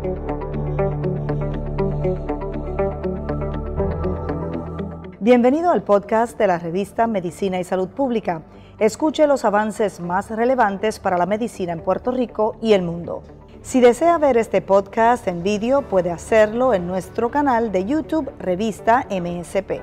Bienvenido al podcast de la revista Medicina y Salud Pública. Escuche los avances más relevantes para la medicina en Puerto Rico y el mundo. Si desea ver este podcast en vídeo, puede hacerlo en nuestro canal de YouTube Revista MSP.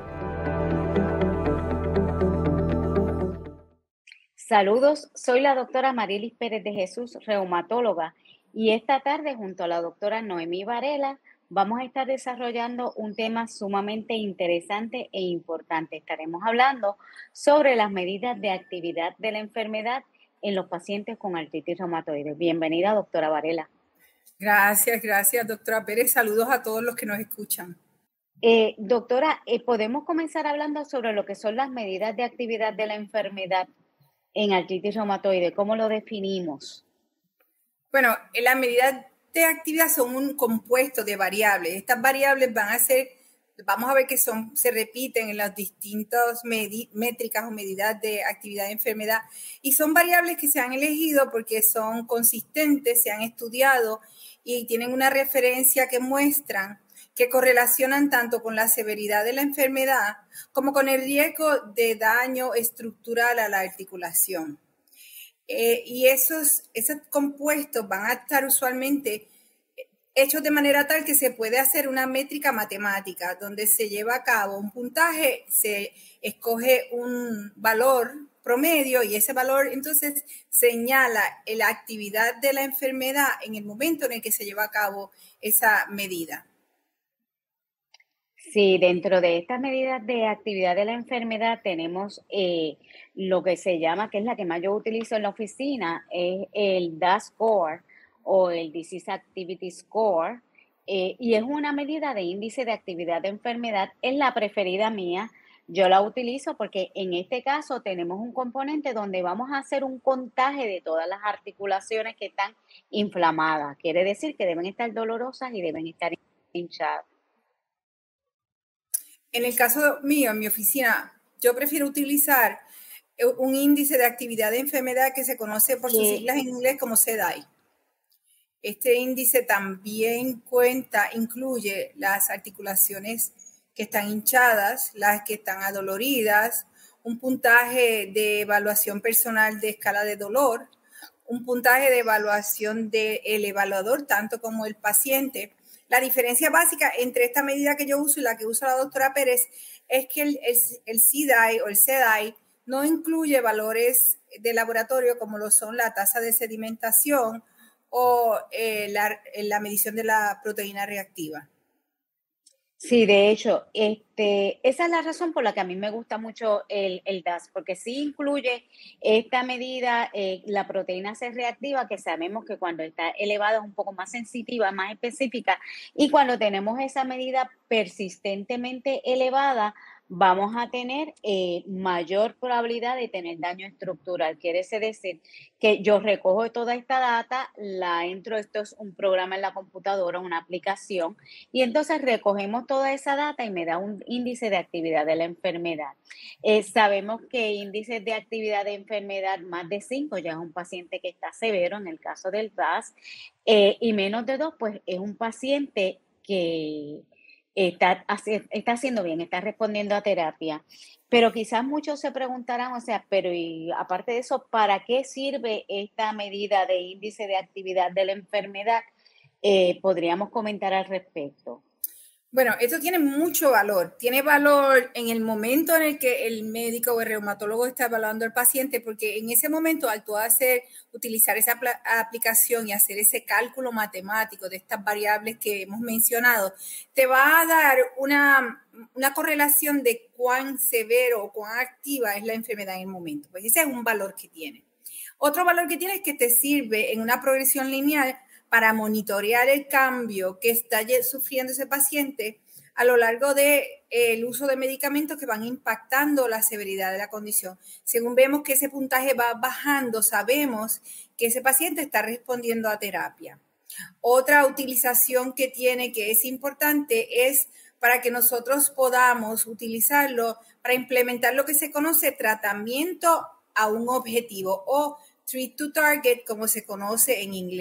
Saludos, soy la doctora Marilis Pérez de Jesús, reumatóloga, y esta tarde junto a la doctora Noemí Varela vamos a estar desarrollando un tema sumamente interesante e importante. Estaremos hablando sobre las medidas de actividad de la enfermedad en los pacientes con artritis reumatoide. Bienvenida, doctora Varela. Gracias, doctora Pérez. Saludos a todos los que nos escuchan. Doctora, ¿podemos comenzar hablando sobre lo que son las medidas de actividad de la enfermedad en artritis reumatoide? ¿Cómo lo definimos? Bueno, las medidas de actividad son un compuesto de variables. Estas variables vamos a ver que se repiten en las distintas métricas o medidas de actividad de enfermedad, y son variables que se han elegido porque son consistentes, se han estudiado y tienen una referencia que muestran que correlacionan tanto con la severidad de la enfermedad como con el riesgo de daño estructural a la articulación. Y esos compuestos van a estar usualmente hechos de manera tal que se puede hacer una métrica matemática donde se lleva a cabo un puntaje, se escoge un valor promedio y ese valor entonces señala la actividad de la enfermedad en el momento en el que se lleva a cabo esa medida. Sí, dentro de estas medidas de actividad de la enfermedad tenemos lo que se llama, que es la que más yo utilizo en la oficina, es el DAS Score o el Disease Activity Score, y es una medida de índice de actividad de enfermedad. Es la preferida mía. Yo la utilizo porque en este caso tenemos un componente donde vamos a hacer un contaje de todas las articulaciones que están inflamadas. Quiere decir que deben estar dolorosas y deben estar hinchadas. En el caso mío, en mi oficina, yo prefiero utilizar un índice de actividad de enfermedad que se conoce por sus siglas en inglés como CDAI. Este índice también incluye las articulaciones que están hinchadas, las que están adoloridas, un puntaje de evaluación personal de escala de dolor, un puntaje de evaluación del evaluador, tanto como el paciente. La diferencia básica entre esta medida que yo uso y la que usa la doctora Pérez es que el CDAI o el CDAI no incluye valores de laboratorio como lo son la tasa de sedimentación o la medición de la proteína reactiva. Sí, de hecho, esa es la razón por la que a mí me gusta mucho el DAS, porque sí incluye esta medida, la proteína C reactiva, que sabemos que cuando está elevada es un poco más sensitiva, más específica, y cuando tenemos esa medida persistentemente elevada, vamos a tener mayor probabilidad de tener daño estructural. Quiere decir que yo recojo toda esta data, la entro, esto es un programa en la computadora, una aplicación, y entonces recogemos toda esa data y me da un índice de actividad de la enfermedad. Sabemos que índices de actividad de enfermedad más de 5 ya es un paciente que está severo en el caso del DAS, y menos de 2 pues es un paciente que está haciendo bien, está respondiendo a terapia. Pero quizás muchos se preguntarán, o sea, pero y aparte de eso, ¿para qué sirve esta medida de índice de actividad de la enfermedad? ¿Podríamos comentar al respecto? Bueno, esto tiene mucho valor. Tiene valor en el momento en el que el médico o el reumatólogo está evaluando al paciente, porque en ese momento, al tú utilizar esa aplicación y hacer ese cálculo matemático de estas variables que hemos mencionado, te va a dar una correlación de cuán severo o cuán activa es la enfermedad en el momento. Pues ese es un valor que tiene. Otro valor que tiene es que te sirve en una progresión lineal para monitorear el cambio que está sufriendo ese paciente a lo largo del uso de medicamentos que van impactando la severidad de la condición. Según vemos que ese puntaje va bajando, sabemos que ese paciente está respondiendo a terapia. Otra utilización que tiene, que es importante, es para que nosotros podamos utilizarlo para implementar lo que se conoce tratamiento a un objetivo o treat to target, como se conoce en inglés.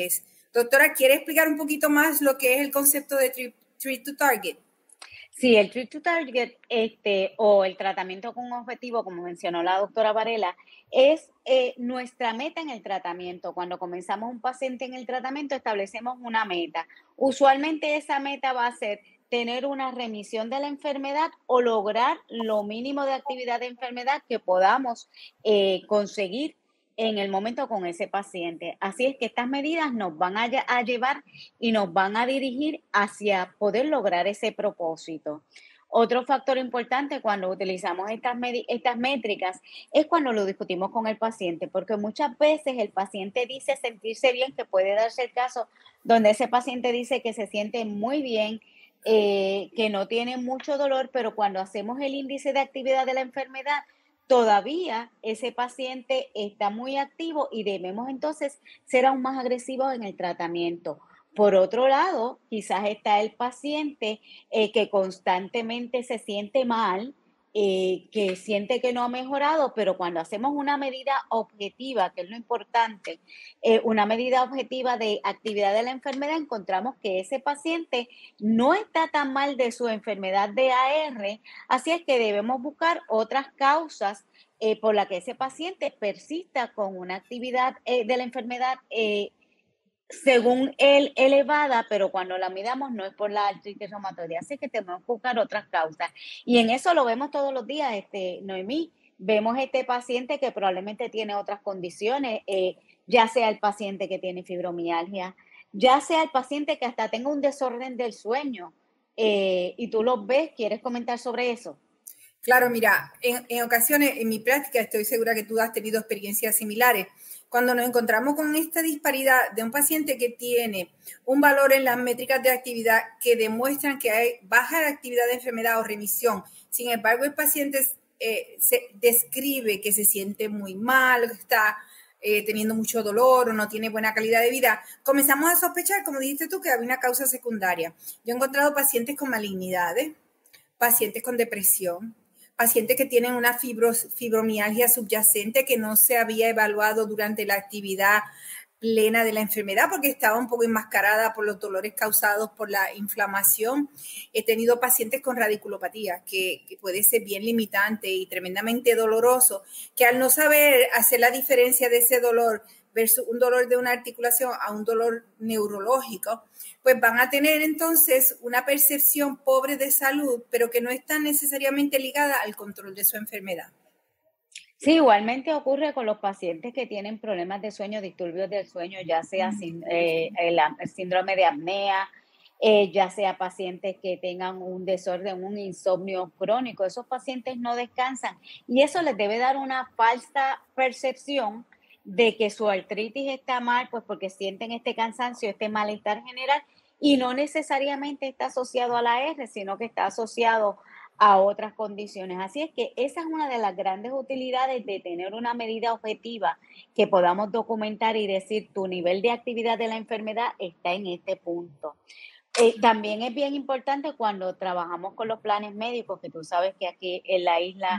Doctora, ¿quiere explicar un poquito más lo que es el concepto de Treat to Target? Sí, el Treat to Target, o el tratamiento con objetivo, como mencionó la doctora Varela, es nuestra meta en el tratamiento. Cuando comenzamos un paciente en el tratamiento, establecemos una meta. Usualmente esa meta va a ser tener una remisión de la enfermedad o lograr lo mínimo de actividad de enfermedad que podamos conseguir en el momento con ese paciente. Así es que estas medidas nos van a llevar y nos van a dirigir hacia poder lograr ese propósito. Otro factor importante cuando utilizamos estas métricas es cuando lo discutimos con el paciente, porque muchas veces el paciente dice sentirse bien, que puede darse el caso donde ese paciente dice que se siente muy bien, que no tiene mucho dolor, pero cuando hacemos el índice de actividad de la enfermedad, todavía ese paciente está muy activo y debemos entonces ser aún más agresivos en el tratamiento. Por otro lado, quizás está el paciente que constantemente se siente mal, que siente que no ha mejorado, pero cuando hacemos una medida objetiva, que es lo importante, una medida objetiva de actividad de la enfermedad, encontramos que ese paciente no está tan mal de su enfermedad de AR, así es que debemos buscar otras causas por las que ese paciente persista con una actividad de la enfermedad según él elevada, pero cuando la midamos no es por la artritis reumatoide, así que tenemos que buscar otras causas. Y en eso lo vemos todos los días, Noemí. Vemos este paciente que probablemente tiene otras condiciones, ya sea el paciente que tiene fibromialgia, ya sea el paciente que hasta tenga un desorden del sueño, y tú lo ves. ¿Quieres comentar sobre eso? Claro, mira, en ocasiones en mi práctica estoy segura que tú has tenido experiencias similares. Cuando nos encontramos con esta disparidad de un paciente que tiene un valor en las métricas de actividad que demuestran que hay baja actividad de enfermedad o remisión, sin embargo el paciente se describe que se siente muy mal, está teniendo mucho dolor o no tiene buena calidad de vida, comenzamos a sospechar, como dijiste tú, que había una causa secundaria. Yo he encontrado pacientes con malignidades, pacientes con depresión, pacientes que tienen una fibromialgia subyacente que no se había evaluado durante la actividad plena de la enfermedad porque estaba un poco enmascarada por los dolores causados por la inflamación. He tenido pacientes con radiculopatía que puede ser bien limitante y tremendamente doloroso, que al no saber hacer la diferencia de ese dolor versus un dolor de una articulación a un dolor neurológico, pues van a tener entonces una percepción pobre de salud, pero que no está necesariamente ligada al control de su enfermedad. Sí, igualmente ocurre con los pacientes que tienen problemas de sueño, disturbios del sueño, ya sea el síndrome de apnea, ya sea pacientes que tengan un desorden, un insomnio crónico. Esos pacientes no descansan y eso les debe dar una falsa percepción de que su artritis está mal, pues porque sienten este cansancio, este malestar general, y no necesariamente está asociado a la R, sino que está asociado a otras condiciones. Así es que esa es una de las grandes utilidades de tener una medida objetiva que podamos documentar y decir tu nivel de actividad de la enfermedad está en este punto. También es bien importante cuando trabajamos con los planes médicos, que tú sabes que aquí en la isla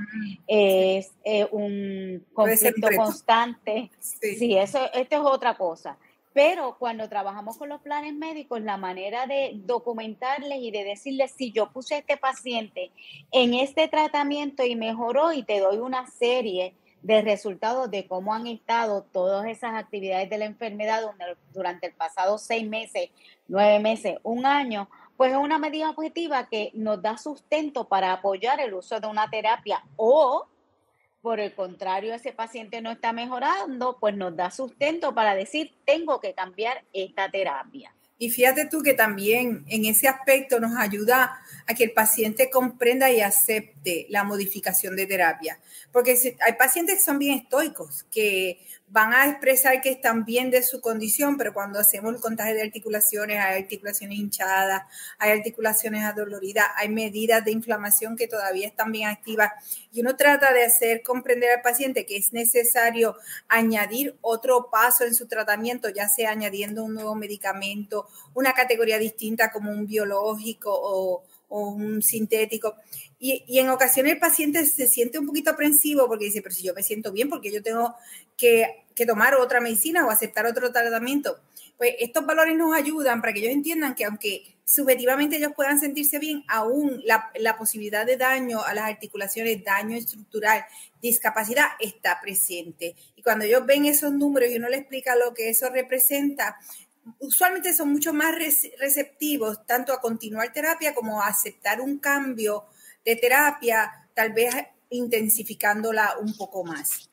es un conflicto constante. Sí, esto es otra cosa. Pero cuando trabajamos con los planes médicos, la manera de documentarles y de decirles, si yo puse a este paciente en este tratamiento y mejoró, y te doy una serie de resultados de cómo han estado todas esas actividades de la enfermedad durante el pasado 6 meses, 9 meses, un año, pues es una medida objetiva que nos da sustento para apoyar el uso de una terapia, o por el contrario, ese paciente no está mejorando, pues nos da sustento para decir, tengo que cambiar esta terapia. Y fíjate tú que también en ese aspecto nos ayuda a que el paciente comprenda y acepte la modificación de terapia. Porque hay pacientes que son bien estoicos, que van a expresar que están bien de su condición, pero cuando hacemos el contagio de articulaciones, hay articulaciones hinchadas, hay articulaciones adoloridas, hay medidas de inflamación que todavía están bien activas. Y uno trata de hacer comprender al paciente que es necesario añadir otro paso en su tratamiento, ya sea añadiendo un nuevo medicamento, una categoría distinta como un biológico o un sintético. Y en ocasiones el paciente se siente un poquito aprensivo porque dice, pero si yo me siento bien, porque yo tengo que tomar otra medicina o aceptar otro tratamiento. Pues estos valores nos ayudan para que ellos entiendan que aunque subjetivamente ellos puedan sentirse bien, aún la posibilidad de daño a las articulaciones, daño estructural, discapacidad está presente. Y cuando ellos ven esos números y uno les explica lo que eso representa, usualmente son mucho más receptivos tanto a continuar terapia como a aceptar un cambio de terapia, tal vez intensificándola un poco más.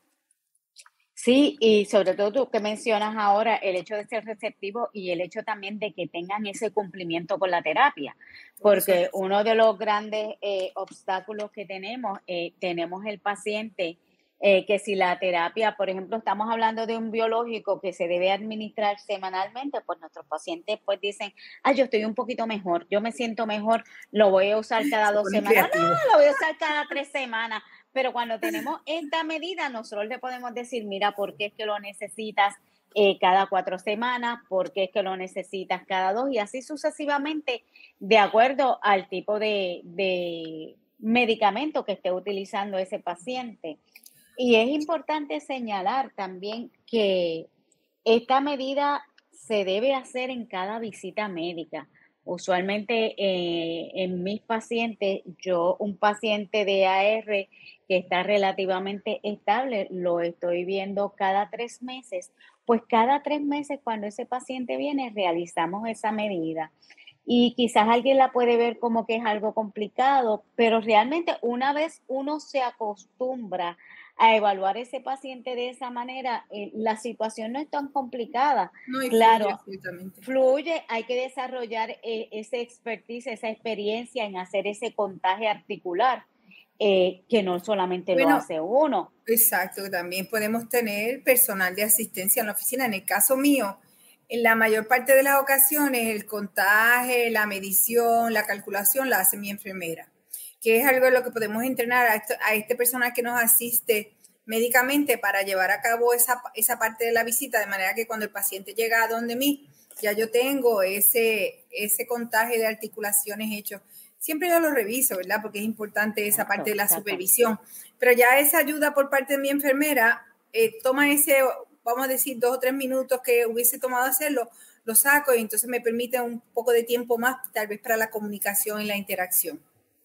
Sí, y sobre todo tú que mencionas ahora el hecho de ser receptivo y el hecho también de que tengan ese cumplimiento con la terapia, porque uno de los grandes obstáculos que tenemos el paciente, que si la terapia, por ejemplo, estamos hablando de un biológico que se debe administrar semanalmente, pues nuestros pacientes pues dicen, yo estoy un poquito mejor, yo me siento mejor, lo voy a usar cada 2 semanas, no, lo voy a usar cada 3 semanas. Pero cuando tenemos esta medida, nosotros le podemos decir, mira, ¿por qué es que lo necesitas cada 4 semanas? ¿Por qué es que lo necesitas cada 2? Y así sucesivamente, de acuerdo al tipo de medicamento que esté utilizando ese paciente. Y es importante señalar también que esta medida se debe hacer en cada visita médica. Usualmente en mis pacientes, un paciente de AR que está relativamente estable, lo estoy viendo cada 3 meses. Pues cada 3 meses cuando ese paciente viene, realizamos esa medida. Y quizás alguien la puede ver como que es algo complicado, pero realmente una vez uno se acostumbra a evaluar ese paciente de esa manera, la situación no es tan complicada. No, y claro, fluye, fluye, hay que desarrollar ese expertise, esa experiencia en hacer ese contaje articular, que no solamente lo hace uno. Exacto, también podemos tener personal de asistencia en la oficina. En el caso mío, en la mayor parte de las ocasiones, el contaje, la medición, la calculación la hace mi enfermera, que es algo de lo que podemos entrenar a este personal que nos asiste médicamente para llevar a cabo esa parte de la visita, de manera que cuando el paciente llega a donde mí, ya yo tengo ese contaje de articulaciones hecho. Siempre yo lo reviso, ¿verdad? Porque es importante esa parte de la supervisión. Pero ya esa ayuda por parte de mi enfermera, toma ese, vamos a decir, 2 o 3 minutos que hubiese tomado hacerlo, lo saco y entonces me permite un poco de tiempo más, tal vez para la comunicación y la interacción.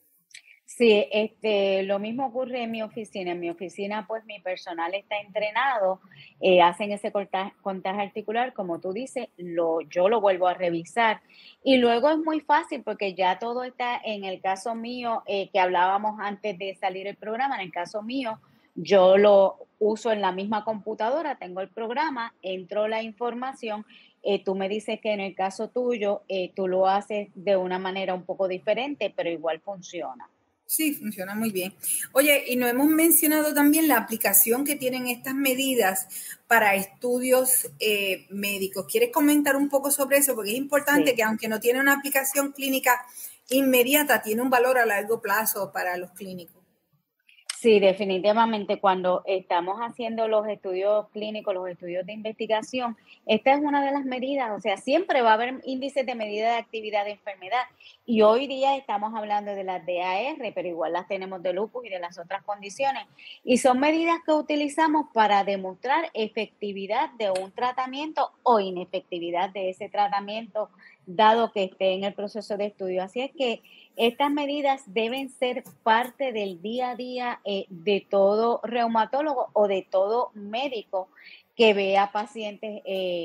Sí, lo mismo ocurre en mi oficina. En mi oficina, pues mi personal está entrenado, hacen ese contaje articular, como tú dices, yo lo vuelvo a revisar. Y luego es muy fácil porque ya todo está, en el caso mío, que hablábamos antes de salir el programa, en el caso mío, yo lo uso en la misma computadora, tengo el programa, entro la información. Tú me dices que en el caso tuyo, tú lo haces de una manera un poco diferente, pero igual funciona. Sí, funciona muy bien. Oye, y no hemos mencionado también la aplicación que tienen estas medidas para estudios médicos. ¿Quieres comentar un poco sobre eso? Porque es importante que aunque no tiene una aplicación clínica inmediata, tiene un valor a largo plazo para los clínicos. Sí, definitivamente cuando estamos haciendo los estudios clínicos, los estudios de investigación, esta es una de las medidas, o sea, siempre va a haber índices de medida de actividad de enfermedad y hoy día estamos hablando de las DAR, pero igual las tenemos de lupus y de las otras condiciones y son medidas que utilizamos para demostrar efectividad de un tratamiento o inefectividad de ese tratamiento dado que esté en el proceso de estudio. Así es que estas medidas deben ser parte del día a día de todo reumatólogo o de todo médico que vea pacientes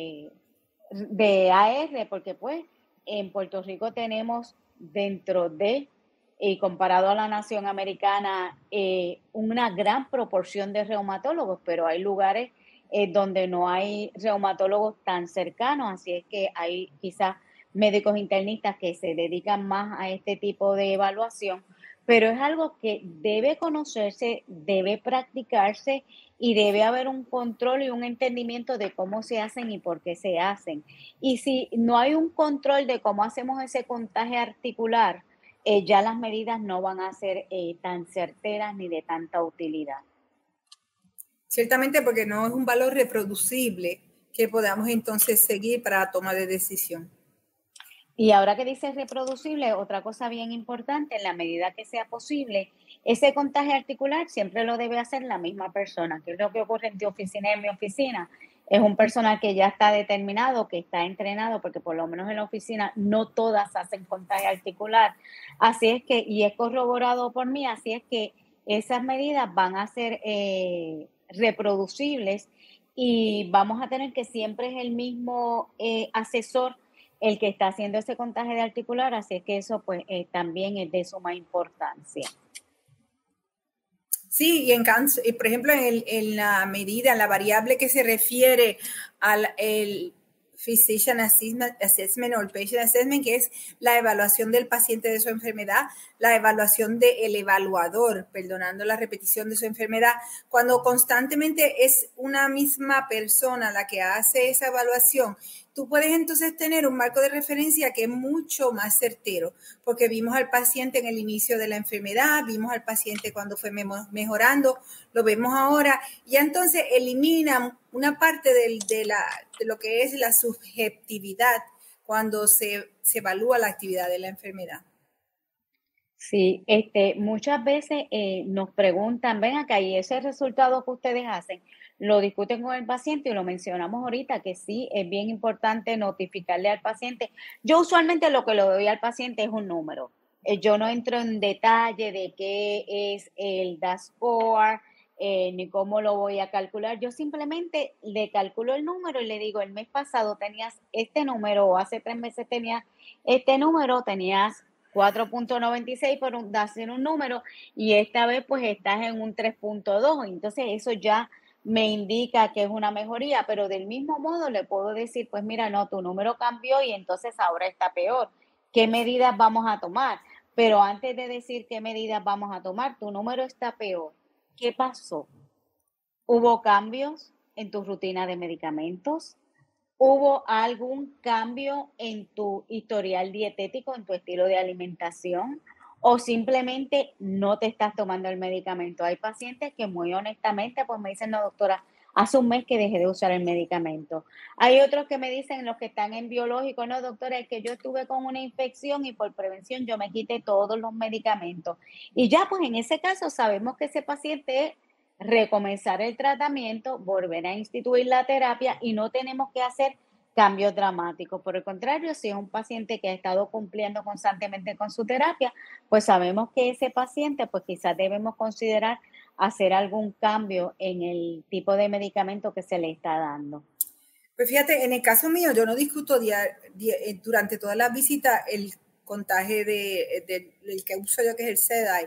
de AR, porque pues en Puerto Rico tenemos dentro de, y comparado a la nación americana, una gran proporción de reumatólogos, pero hay lugares donde no hay reumatólogos tan cercanos, así es que hay quizás médicos internistas que se dedican más a este tipo de evaluación, pero es algo que debe conocerse, debe practicarse y debe haber un control y un entendimiento de cómo se hacen y por qué se hacen. Y si no hay un control de cómo hacemos ese contaje articular, ya las medidas no van a ser tan certeras ni de tanta utilidad. Ciertamente porque no es un valor reproducible que podamos entonces seguir para la toma de decisión. Y ahora que dices reproducible, otra cosa bien importante, en la medida que sea posible, ese contagio articular siempre lo debe hacer la misma persona, que es lo que ocurre en tu oficina y en mi oficina. Es un personal que ya está determinado, que está entrenado, porque por lo menos en la oficina no todas hacen contagio articular. Así es que, y es corroborado por mí, así es que esas medidas van a ser reproducibles y vamos a tener que siempre es el mismo asesor el que está haciendo ese contagio de articular, así es que eso pues también es de suma importancia. Sí, y por ejemplo, en la medida, en la variable que se refiere al el Physician Assessment o el Patient Assessment, que es la evaluación del paciente de su enfermedad, la evaluación del evaluador, perdonando la repetición de su enfermedad, cuando constantemente es una misma persona la que hace esa evaluación, tú puedes entonces tener un marco de referencia que es mucho más certero, porque vimos al paciente en el inicio de la enfermedad, vimos al paciente cuando fue mejorando, lo vemos ahora, y entonces eliminan una parte de lo que es la subjetividad cuando se evalúa la actividad de la enfermedad. Sí, muchas veces nos preguntan, ven acá, y ese resultado que ustedes hacen, lo discuten con el paciente y lo mencionamos ahorita, que sí, es bien importante notificarle al paciente. Yo usualmente lo que le doy al paciente es un número. Yo no entro en detalle de qué es el DAS-Score, ni cómo lo voy a calcular. Yo simplemente le calculo el número y le digo, el mes pasado tenías este número o hace 3 meses tenías este número, tenías 4.96 por darse un número y esta vez pues estás en un 3.2, entonces eso ya me indica que es una mejoría, pero del mismo modo le puedo decir, pues mira, no, tu número cambió y entonces ahora está peor. ¿Qué medidas vamos a tomar? Pero antes de decir qué medidas vamos a tomar, tu número está peor. ¿Qué pasó? ¿Hubo cambios en tu rutina de medicamentos? ¿Hubo algún cambio en tu historial dietético, en tu estilo de alimentación? ¿O simplemente no te estás tomando el medicamento? Hay pacientes que muy honestamente pues me dicen, no doctora, hace un mes que dejé de usar el medicamento. Hay otros que me dicen, los que están en biológico, no doctora, es que yo estuve con una infección y por prevención yo me quité todos los medicamentos. Y ya pues en ese caso sabemos que ese paciente es recomenzar el tratamiento, volver a instituir la terapia y no tenemos que hacer cambios dramáticos. Por el contrario, si es un paciente que ha estado cumpliendo constantemente con su terapia, pues sabemos que ese paciente, pues quizás debemos considerar hacer algún cambio en el tipo de medicamento que se le está dando. Pues fíjate, en el caso mío, yo no discuto durante todas las visitas el contagio del que uso yo, que es el SEDAI.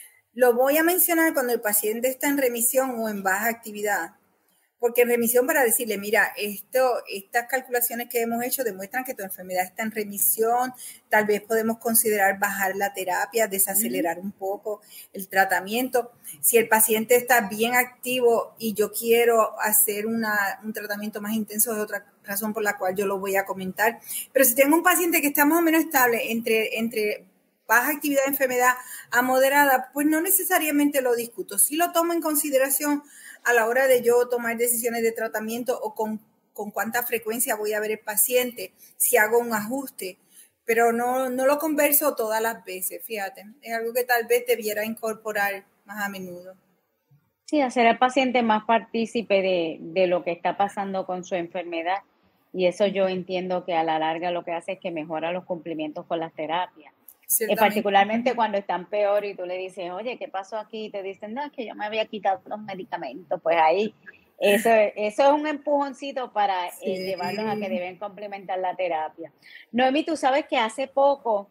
Lo voy a mencionar cuando el paciente está en remisión o en baja actividad, porque en remisión para decirle, mira, estas calculaciones que hemos hecho demuestran que tu enfermedad está en remisión, tal vez podemos considerar bajar la terapia, desacelerar un poco el tratamiento. Si el paciente está bien activo y yo quiero hacer un tratamiento más intenso, es otra razón por la cual yo lo voy a comentar. Pero si tengo un paciente que está más o menos estable entre baja actividad de enfermedad a moderada, pues no necesariamente lo discuto. Sí lo tomo en consideración a la hora de yo tomar decisiones de tratamiento o con cuánta frecuencia voy a ver el paciente, si hago un ajuste, pero no lo converso todas las veces, fíjate. Es algo que tal vez debiera incorporar más a menudo. Sí, hacer al paciente más partícipe de lo que está pasando con su enfermedad. Y eso yo entiendo que a la larga lo que hace es que mejora los cumplimientos con las terapias. Particularmente cuando están peor y tú le dices, oye, ¿qué pasó aquí? Y te dicen, no, es que yo me había quitado los medicamentos. Pues ahí, eso es un empujoncito para llevarlos a que deben complementar la terapia. Noemi, tú sabes que hace poco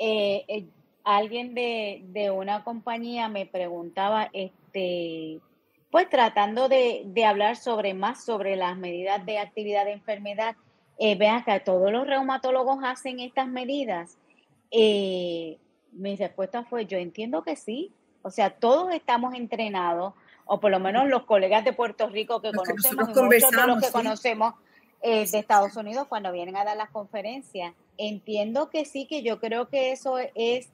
alguien de una compañía me preguntaba, pues tratando de hablar más sobre las medidas de actividad de enfermedad. Vean que todos los reumatólogos hacen estas medidas. Mi respuesta fue, yo entiendo que sí, o sea, todos estamos entrenados, o por lo menos los colegas de Puerto Rico que conocemos y muchos de los que conocemos de Estados Unidos cuando vienen a dar las conferencias. Entiendo que sí, que yo creo que eso es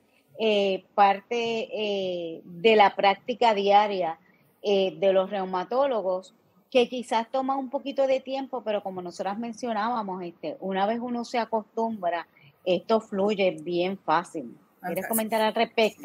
parte de la práctica diaria de los reumatólogos, que quizás toma un poquito de tiempo, pero como nosotras mencionábamos, una vez uno se acostumbra, esto fluye bien fácil. ¿Quieres comentar al respecto?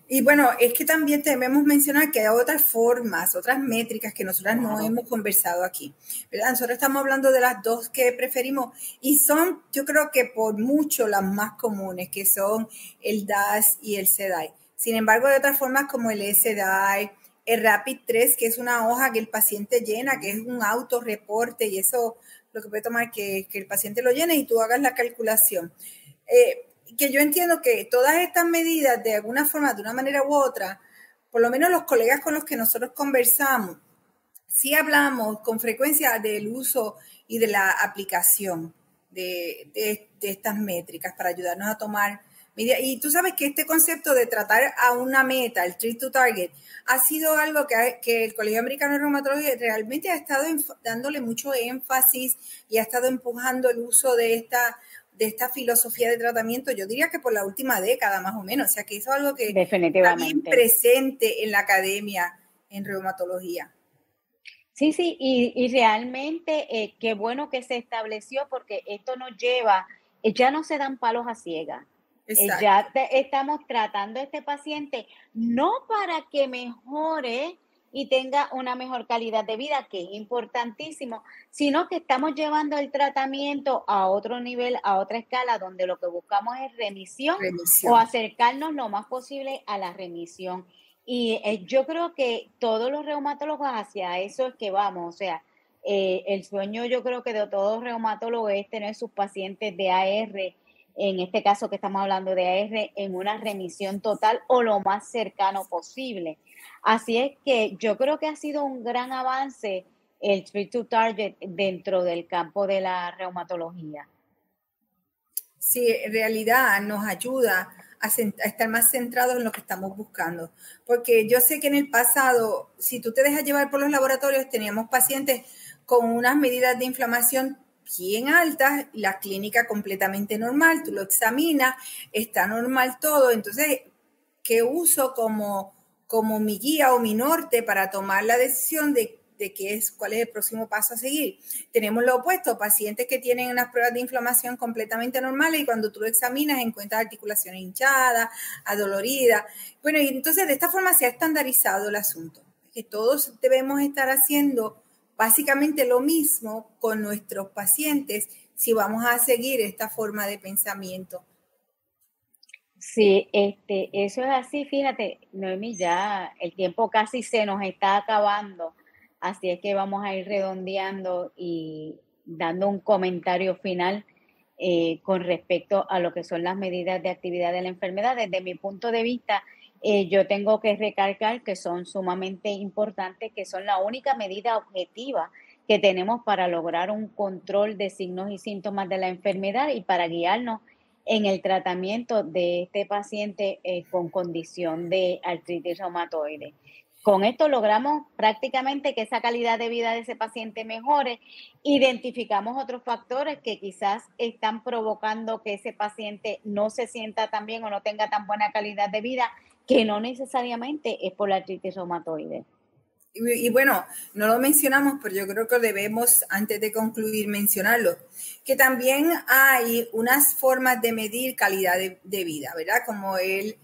Y bueno, es que también debemos mencionar que hay otras formas, otras métricas que nosotras no hemos conversado aquí, ¿verdad? Nosotros estamos hablando de las dos que preferimos y son, yo creo que por mucho las más comunes, que son el DAS y el SEDAI. Sin embargo, hay otras formas como el SEDAI, el Rapid 3, que es una hoja que el paciente llena, que es un autorreporte y eso lo que puede tomar que el paciente lo llene y tú hagas la calculación. Que yo entiendo que todas estas medidas, de alguna forma, de una manera u otra, por lo menos los colegas con los que nosotros conversamos, sí hablamos con frecuencia del uso y de la aplicación de estas métricas para ayudarnos a tomar medidas. Y tú sabes que este concepto de tratar a una meta, el treat to target, ha sido algo que el Colegio Americano de Reumatología realmente ha estado dándole mucho énfasis y ha estado empujando el uso de esta filosofía de tratamiento, yo diría que por la última década más o menos, o sea que eso es algo que está bien presente en la academia en reumatología. Sí, sí, y realmente qué bueno que se estableció porque esto nos lleva, ya no se dan palos a ciegas. Ya estamos tratando a este paciente no para que mejore y tenga una mejor calidad de vida, que es importantísimo, sino que estamos llevando el tratamiento a otro nivel, a otra escala, donde lo que buscamos es remisión. O acercarnos lo más posible a la remisión. Y yo creo que todos los reumatólogos hacia eso es que vamos, o sea, el sueño yo creo que de todos los reumatólogos es tener sus pacientes de AR, en este caso que estamos hablando de AR, en una remisión total o lo más cercano posible. Así es que yo creo que ha sido un gran avance el Treat to Target dentro del campo de la reumatología. Sí, en realidad nos ayuda a estar más centrados en lo que estamos buscando. Porque yo sé que en el pasado, si tú te dejas llevar por los laboratorios, teníamos pacientes con unas medidas de inflamación bien altas, la clínica completamente normal, tú lo examinas, está normal todo, entonces, ¿qué uso como mi guía o mi norte para tomar la decisión de cuál es el próximo paso a seguir? Tenemos lo opuesto, pacientes que tienen unas pruebas de inflamación completamente normales y cuando tú lo examinas encuentras articulaciones hinchadas, adoloridas. Bueno, y entonces de esta forma se ha estandarizado el asunto, que todos debemos estar haciendo básicamente lo mismo con nuestros pacientes si vamos a seguir esta forma de pensamiento. Sí, eso es así, fíjate, Noemí, ya el tiempo casi se nos está acabando, así es que vamos a ir redondeando y dando un comentario final con respecto a lo que son las medidas de actividad de la enfermedad. Desde mi punto de vista, yo tengo que recalcar que son sumamente importantes, que son la única medida objetiva que tenemos para lograr un control de signos y síntomas de la enfermedad y para guiarnos en el tratamiento de este paciente con condición de artritis reumatoide. Con esto logramos prácticamente que esa calidad de vida de ese paciente mejore. Identificamos otros factores que quizás están provocando que ese paciente no se sienta tan bien o no tenga tan buena calidad de vida, que no necesariamente es por la artritis reumatoide. Y bueno, no lo mencionamos, pero yo creo que debemos, antes de concluir, mencionarlo, que también hay unas formas de medir calidad de vida, ¿verdad? Como el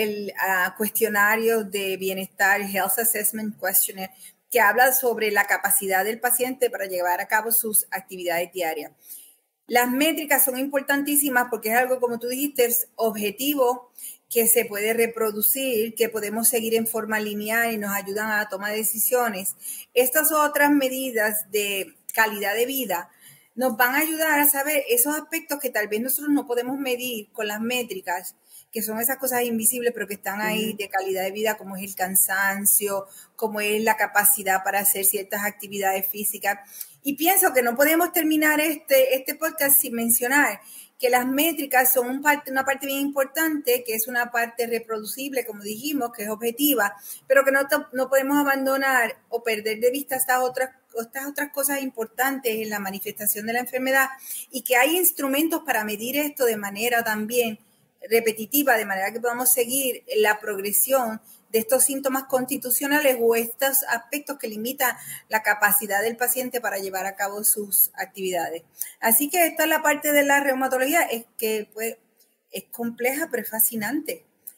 cuestionario de bienestar, Health Assessment Questionnaire, que habla sobre la capacidad del paciente para llevar a cabo sus actividades diarias. Las métricas son importantísimas porque es algo, como tú dijiste, es objetivo, que se puede reproducir, que podemos seguir en forma lineal y nos ayudan a tomar decisiones. Estas otras medidas de calidad de vida nos van a ayudar a saber esos aspectos que tal vez nosotros no podemos medir con las métricas, que son esas cosas invisibles, pero que están ahí de calidad de vida, como es el cansancio, como es la capacidad para hacer ciertas actividades físicas. Y pienso que no podemos terminar este podcast sin mencionar que las métricas son una parte bien importante, que es una parte reproducible, como dijimos, que es objetiva, pero que no podemos abandonar o perder de vista estas otras cosas importantes en la manifestación de la enfermedad y que hay instrumentos para medir esto de manera también repetitiva, de manera que podamos seguir la progresión de estos síntomas constitucionales o estos aspectos que limitan la capacidad del paciente para llevar a cabo sus actividades. Así que esta es la parte de la reumatología, es que pues, es compleja pero es fascinante.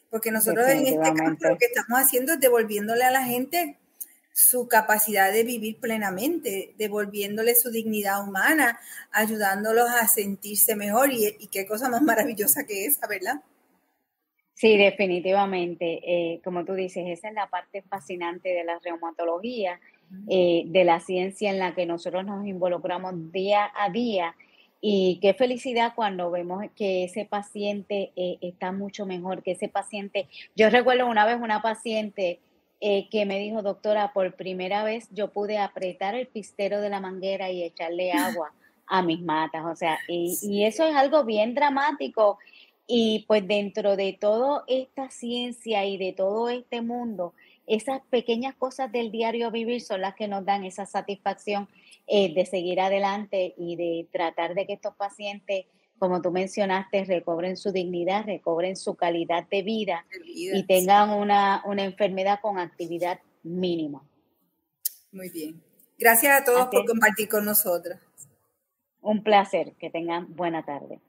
porque nosotros en este campo lo que estamos haciendo es devolviéndole a la gente su capacidad de vivir plenamente, devolviéndole su dignidad humana, ayudándolos a sentirse mejor y qué cosa más maravillosa que esa, ¿verdad? Sí, definitivamente. Como tú dices, esa es la parte fascinante de la reumatología, de la ciencia en la que nosotros nos involucramos día a día. Y qué felicidad cuando vemos que ese paciente está mucho mejor, que ese paciente, yo recuerdo una vez una paciente que me dijo, doctora, por primera vez yo pude apretar el pistero de la manguera y echarle agua a mis matas, o sea, y eso es algo bien dramático y pues dentro de toda esta ciencia y de todo este mundo, esas pequeñas cosas del diario vivir son las que nos dan esa satisfacción de seguir adelante y de tratar de que estos pacientes, como tú mencionaste, recobren su dignidad, recobren su calidad de vida y tengan una enfermedad con actividad mínima. Muy bien. Gracias a todos por compartir con nosotros. Un placer. Que tengan buena tarde.